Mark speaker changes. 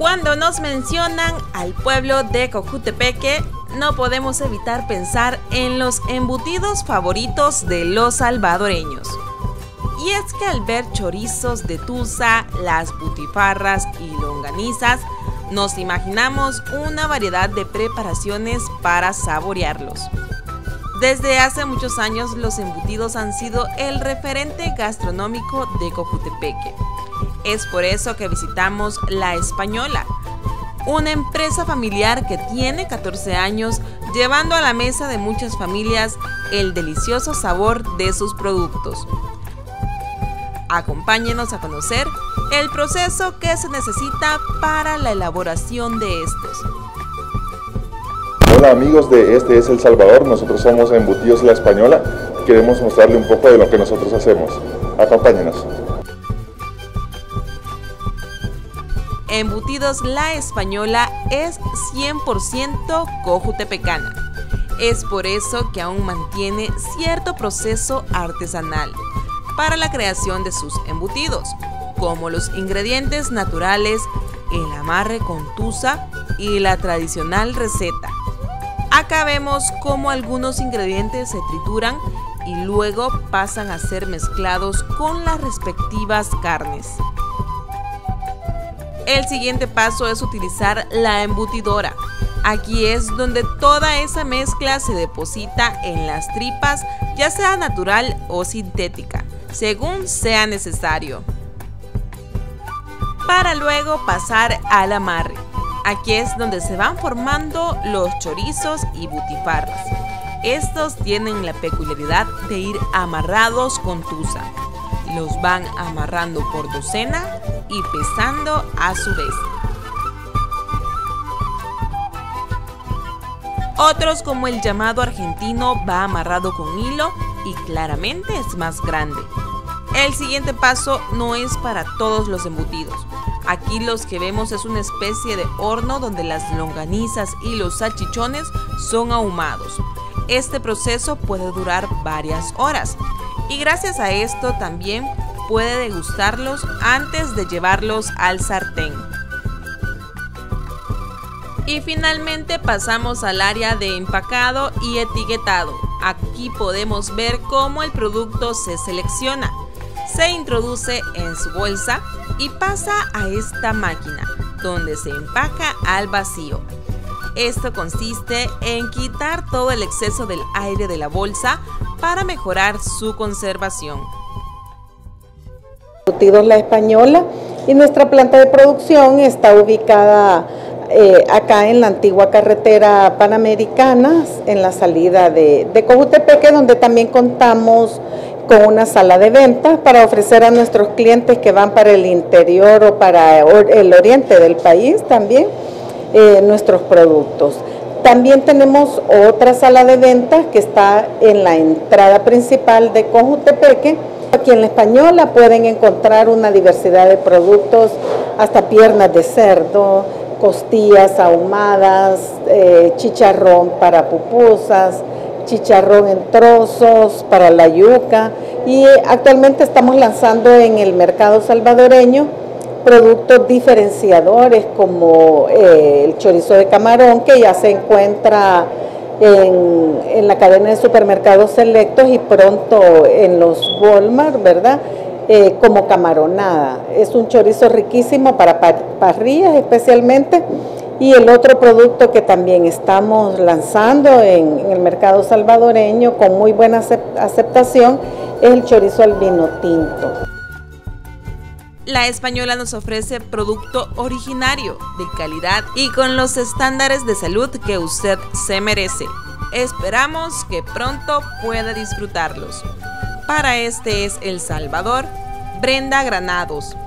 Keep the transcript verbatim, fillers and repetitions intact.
Speaker 1: Cuando nos mencionan al pueblo de Cojutepeque, no podemos evitar pensar en los embutidos favoritos de los salvadoreños. Y es que al ver chorizos de tusa, las butifarras y longanizas, nos imaginamos una variedad de preparaciones para saborearlos. Desde hace muchos años los embutidos han sido el referente gastronómico de Cojutepeque. Es por eso que visitamos La Española, una empresa familiar que tiene catorce años llevando a la mesa de muchas familias el delicioso sabor de sus productos. Acompáñenos a conocer el proceso que se necesita para la elaboración de estos.
Speaker 2: Hola amigos de Este es El Salvador, nosotros somos Embutidos La Española y queremos mostrarle un poco de lo que nosotros hacemos. Acompáñenos.
Speaker 1: Embutidos La Española es cien por ciento cojutepecana. Es por eso que aún mantiene cierto proceso artesanal para la creación de sus embutidos, como los ingredientes naturales, el amarre con tusa y la tradicional receta. Acá vemos cómo algunos ingredientes se trituran y luego pasan a ser mezclados con las respectivas carnes. El siguiente paso es utilizar la embutidora. Aquí es donde toda esa mezcla se deposita en las tripas, ya sea natural o sintética, según sea necesario, para luego pasar al amarre. Aquí es donde se van formando los chorizos y butifarras. Estos tienen la peculiaridad de ir amarrados con tusa. Los van amarrando por docena y pesando a su vez. Otros, como el llamado argentino, va amarrado con hilo y claramente es más grande. El siguiente paso no es para todos los embutidos. Aquí los que vemos es una especie de horno donde las longanizas y los salchichones son ahumados. Este proceso puede durar varias horas y gracias a esto también puede degustarlos antes de llevarlos al sartén. Y finalmente pasamos al área de empacado y etiquetado. Aquí podemos ver cómo el producto se selecciona, se introduce en su bolsa y pasa a esta máquina, donde se empaca al vacío. Esto consiste en quitar todo el exceso del aire de la bolsa para mejorar su conservación.
Speaker 3: Embutidos La Española, y nuestra planta de producción está ubicada eh, acá en la antigua carretera Panamericana, en la salida de, de Cojutepeque, donde también contamos con una sala de ventas para ofrecer a nuestros clientes que van para el interior o para el oriente del país también eh, nuestros productos. También tenemos otra sala de ventas que está en la entrada principal de Cojutepeque. Aquí en La Española pueden encontrar una diversidad de productos, hasta piernas de cerdo, costillas ahumadas, eh, chicharrón para pupusas, chicharrón en trozos para la yuca, y actualmente estamos lanzando en el mercado salvadoreño productos diferenciadores como eh, el chorizo de camarón, que ya se encuentra en, en la cadena de supermercados selectos y pronto en los Walmart, ¿verdad? Eh, como camaronada. Es un chorizo riquísimo para par parrillas especialmente. Y el otro producto que también estamos lanzando en, en el mercado salvadoreño con muy buena aceptación es el chorizo al vino tinto.
Speaker 1: La Española nos ofrece producto originario, de calidad y con los estándares de salud que usted se merece. Esperamos que pronto pueda disfrutarlos. Para Este es El Salvador, Brenda Granados.